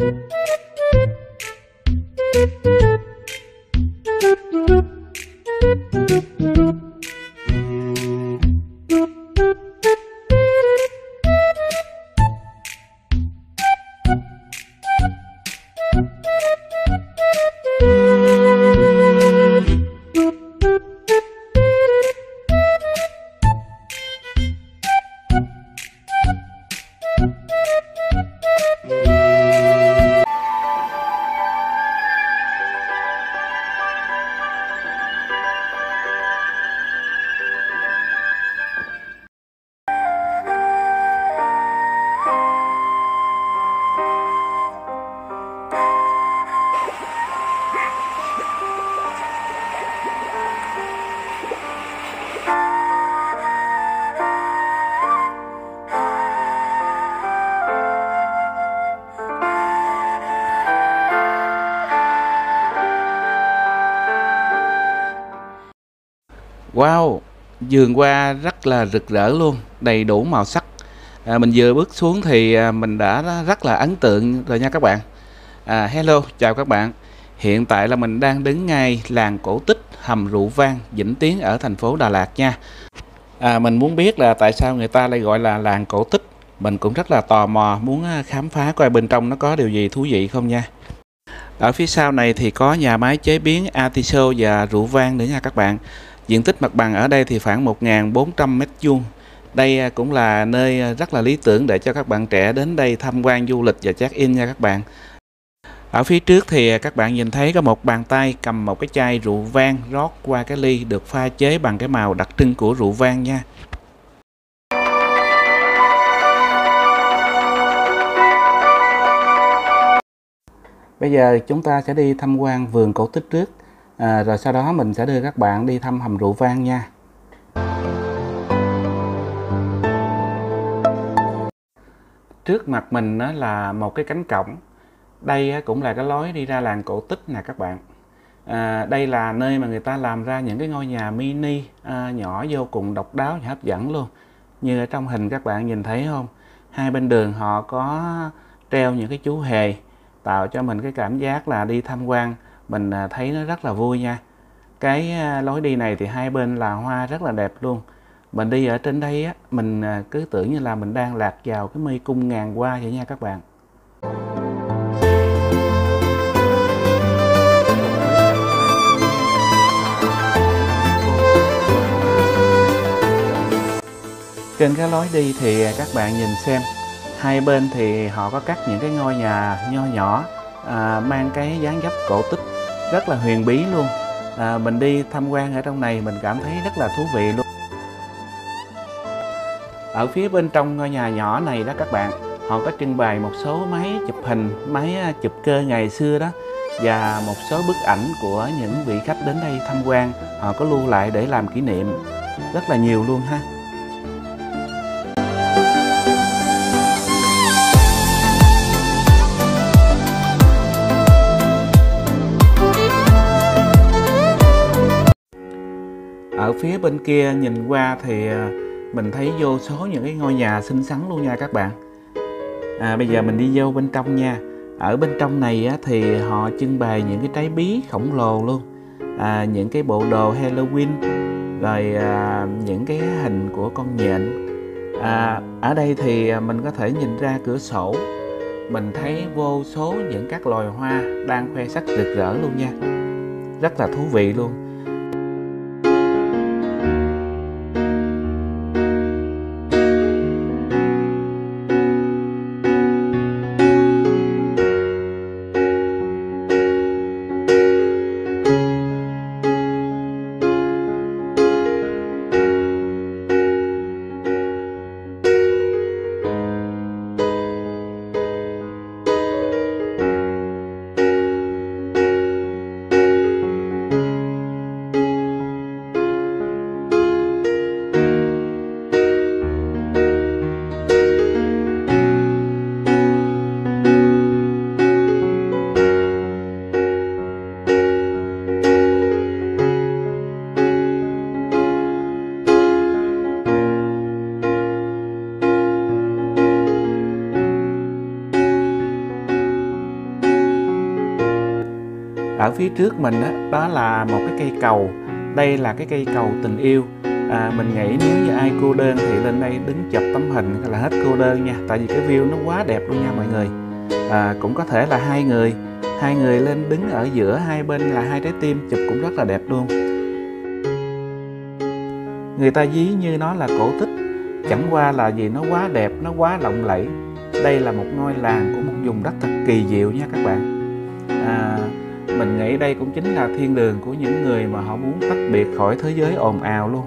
Wow, vườn hoa rất là rực rỡ luôn, đầy đủ màu sắc. Mình vừa bước xuống thì mình đã rất là ấn tượng rồi nha các bạn. Hello, chào các bạn. Hiện tại là mình đang đứng ngay làng cổ tích Hầm Rượu Vang, Vĩnh Tiến ở thành phố Đà Lạt nha. Mình muốn biết là tại sao người ta lại gọi là làng cổ tích. Mình cũng rất là tò mò, muốn khám phá coi bên trong nó có điều gì thú vị không nha. Ở phía sau này thì có nhà máy chế biến atiso và rượu vang nữa nha các bạn. Diện tích mặt bằng ở đây thì khoảng 1.400 m². Đây cũng là nơi rất là lý tưởng để cho các bạn trẻ đến đây tham quan du lịch và check-in nha các bạn. Ở phía trước thì các bạn nhìn thấy có một bàn tay cầm một cái chai rượu vang rót qua cái ly được pha chế bằng cái màu đặc trưng của rượu vang nha. Bây giờ chúng ta sẽ đi tham quan vườn cổ tích trước, rồi sau đó mình sẽ đưa các bạn đi thăm hầm rượu vang nha. Trước mặt mình là một cái cánh cổng. Đây cũng là cái lối đi ra làng cổ tích nè các bạn. Đây là nơi mà người ta làm ra những cái ngôi nhà mini nhỏ vô cùng độc đáo và hấp dẫn luôn. Như ở trong hình các bạn nhìn thấy không? Hai bên đường họ có treo những cái chú hề, tạo cho mình cái cảm giác là đi tham quan mình thấy nó rất là vui nha. Cái lối đi này thì hai bên là hoa rất là đẹp luôn. Mình đi ở trên đây á, mình cứ tưởng như là mình đang lạc vào cái mê cung ngàn hoa vậy nha các bạn. Trên cái lối đi thì các bạn nhìn xem, hai bên thì họ có cắt những cái ngôi nhà nho nhỏ mang cái dáng dấp cổ tích rất là huyền bí luôn. Mình đi tham quan ở trong này mình cảm thấy rất là thú vị luôn. Ở phía bên trong ngôi nhà nhỏ này đó các bạn, họ có trưng bày một số máy chụp hình, máy chụp cơ ngày xưa đó, và một số bức ảnh của những vị khách đến đây tham quan, họ có lưu lại để làm kỷ niệm rất là nhiều luôn ha. Ở phía bên kia nhìn qua thì mình thấy vô số những cái ngôi nhà xinh xắn luôn nha các bạn. Bây giờ mình đi vô bên trong nha. Ở bên trong này thì họ trưng bày những cái trái bí khổng lồ luôn, những cái bộ đồ Halloween, rồi những cái hình của con nhện. Ở đây thì mình có thể nhìn ra cửa sổ, mình thấy vô số những các loài hoa đang khoe sắc rực rỡ luôn nha, rất là thú vị luôn. Ở phía trước mình đó là một cái cây cầu. Đây là cái cây cầu tình yêu. Mình nghĩ nếu như ai cô đơn thì lên đây đứng chụp tấm hình là hết cô đơn nha. Tại vì cái view nó quá đẹp luôn nha mọi người. Cũng có thể là hai người lên đứng ở giữa, hai bên là hai trái tim, chụp cũng rất là đẹp luôn. Người ta ví như nó là cổ tích, chẳng qua là vì nó quá đẹp, nó quá lộng lẫy. Đây là một ngôi làng của một vùng đất thật kỳ diệu nha các bạn. Mình nghĩ đây cũng chính là thiên đường của những người mà họ muốn tách biệt khỏi thế giới ồn ào luôn.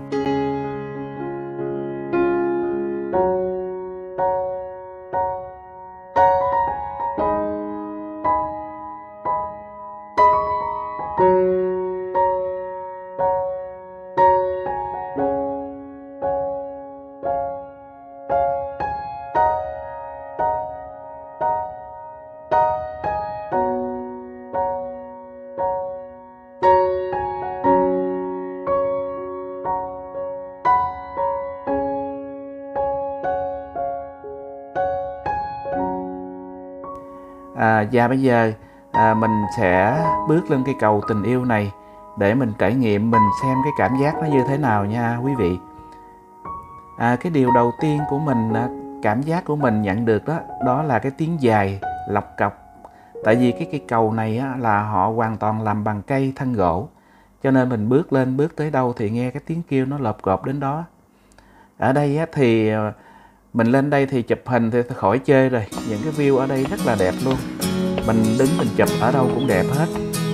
Và bây giờ mình sẽ bước lên cây cầu tình yêu này để mình trải nghiệm, mình xem cái cảm giác nó như thế nào nha quý vị. Cái điều đầu tiên của mình, cảm giác của mình nhận được đó là cái tiếng dài lọc cọc. Tại vì cái cây cầu này là họ hoàn toàn làm bằng cây thân gỗ, cho nên mình bước tới đâu thì nghe cái tiếng kêu nó lộp cộp đến đó. Ở đây thì mình lên đây thì chụp hình thì khỏi chơi rồi, những cái view ở đây rất là đẹp luôn. Mình đứng mình chụp ở đâu cũng đẹp hết.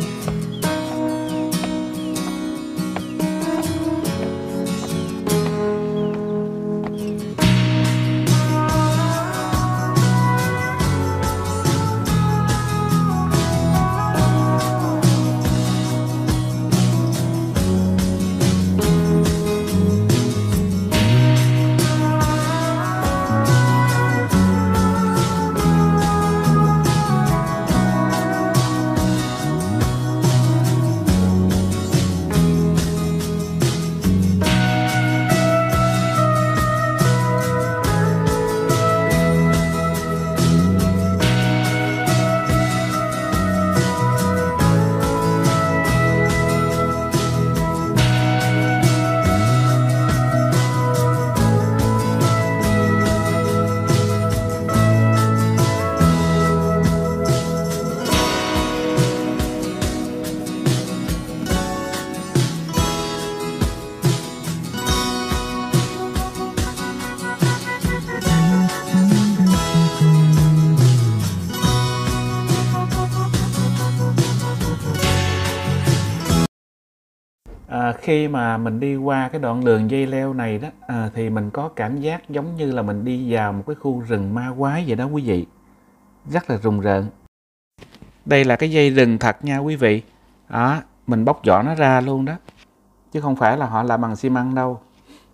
Khi mà mình đi qua cái đoạn đường dây leo này đó thì mình có cảm giác giống như là mình đi vào một cái khu rừng ma quái vậy đó quý vị. Rất là rùng rợn. Đây là cái dây rừng thật nha quý vị. Mình bóc vỏ nó ra luôn đó, chứ không phải là họ làm bằng xi măng đâu.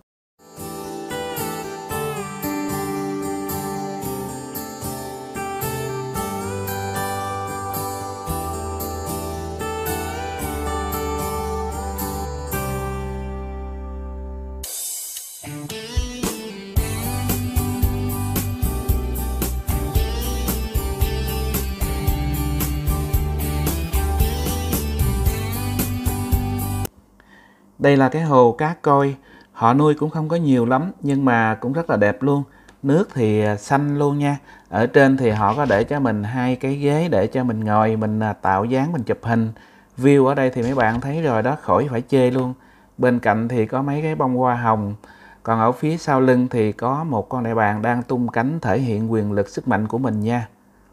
Đây là cái hồ cá koi, họ nuôi cũng không có nhiều lắm nhưng mà cũng rất là đẹp luôn. Nước thì xanh luôn nha. Ở trên thì họ có để cho mình hai cái ghế để cho mình ngồi, mình tạo dáng, mình chụp hình. View ở đây thì mấy bạn thấy rồi đó, khỏi phải chê luôn. Bên cạnh thì có mấy cái bông hoa hồng. Còn ở phía sau lưng thì có một con đại bàng đang tung cánh thể hiện quyền lực sức mạnh của mình nha.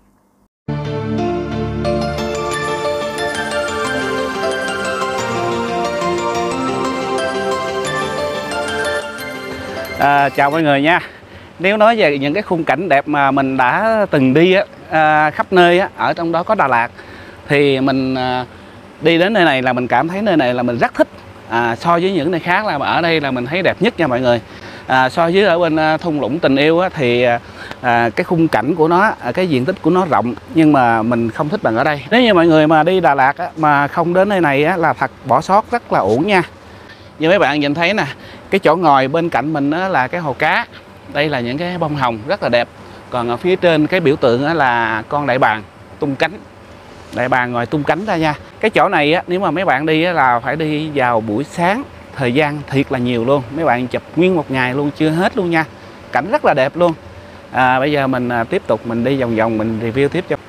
Chào mọi người nha. Nếu nói về những cái khung cảnh đẹp mà mình đã từng đi khắp nơi ở trong đó có Đà Lạt, thì mình đi đến nơi này là mình cảm thấy nơi này là mình rất thích. So với những nơi khác là ở đây là mình thấy đẹp nhất nha mọi người. So với ở bên thung lũng tình yêu thì cái khung cảnh của nó, cái diện tích của nó rộng, nhưng mà mình không thích bằng ở đây. Nếu như mọi người mà đi Đà Lạt mà không đến nơi này là thật bỏ sót rất là uổng nha. Như mấy bạn nhìn thấy nè, cái chỗ ngồi bên cạnh mình là cái hồ cá. Đây là những cái bông hồng rất là đẹp. Còn ở phía trên cái biểu tượng là con đại bàng tung cánh. đại bàng ngoài tung cánh ra nha. Cái chỗ này á, nếu mà mấy bạn đi á, là phải đi vào buổi sáng, thời gian thiệt là nhiều luôn, mấy bạn chụp nguyên một ngày luôn chưa hết luôn nha, cảnh rất là đẹp luôn. Bây giờ mình tiếp tục mình đi vòng vòng mình review tiếp cho.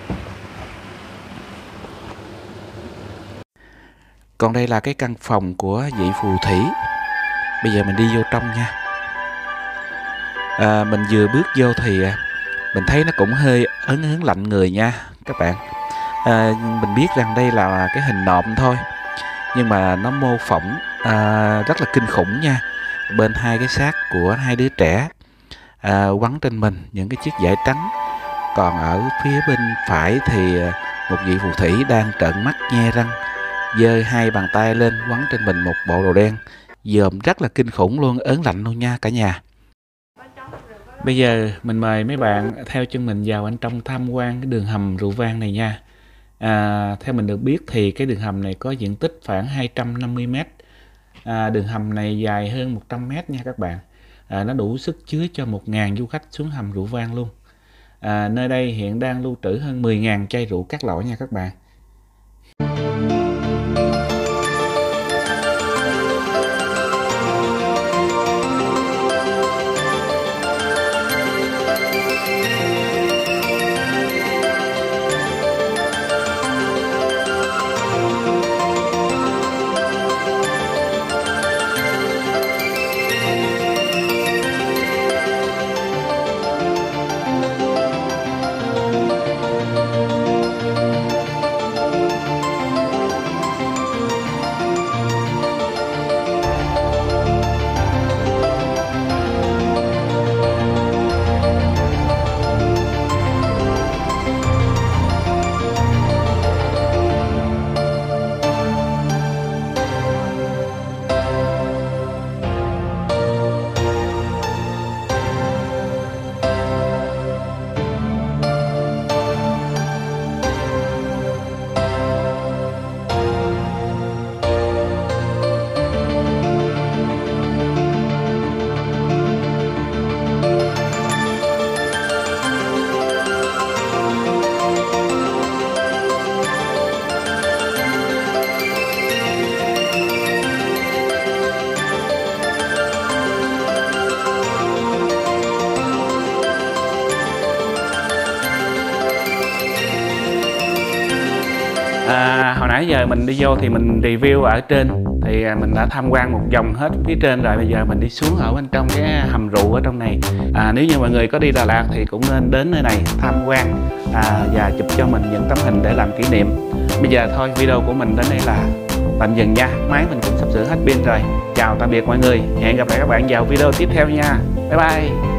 Còn đây là cái căn phòng của vị phù thủy. Bây giờ mình đi vô trong nha. Mình vừa bước vô thì mình thấy nó cũng hơi ớn lạnh người nha các bạn. Mình biết rằng đây là cái hình nộm thôi, nhưng mà nó mô phỏng rất là kinh khủng nha. Bên hai cái xác của hai đứa trẻ quấn trên mình những cái chiếc vải trắng. Còn ở phía bên phải thì một vị phù thủy đang trợn mắt nhe răng, giơ hai bàn tay lên quấn trên mình một bộ đồ đen, dòm rất là kinh khủng luôn, ớn lạnh luôn nha cả nhà. Bây giờ mình mời mấy bạn theo chân mình vào bên trong tham quan cái đường hầm rượu vang này nha. Theo mình được biết thì cái đường hầm này có diện tích khoảng 250 m. Đường hầm này dài hơn 100 m nha các bạn. Nó đủ sức chứa cho 1.000 du khách xuống hầm rượu vang luôn. Nơi đây hiện đang lưu trữ hơn 10.000 chai rượu các loại nha các bạn. Hồi nãy giờ mình đi vô thì mình review ở trên thì mình đã tham quan một vòng hết phía trên rồi. Bây giờ mình đi xuống ở bên trong cái hầm rượu ở trong này. Nếu như mọi người có đi Đà Lạt thì cũng nên đến nơi này tham quan và chụp cho mình những tấm hình để làm kỷ niệm. Bây giờ thôi, video của mình đến đây là tạm dừng nha, máy mình cũng sắp sửa hết pin rồi. Chào tạm biệt mọi người, hẹn gặp lại các bạn vào video tiếp theo nha, bye bye.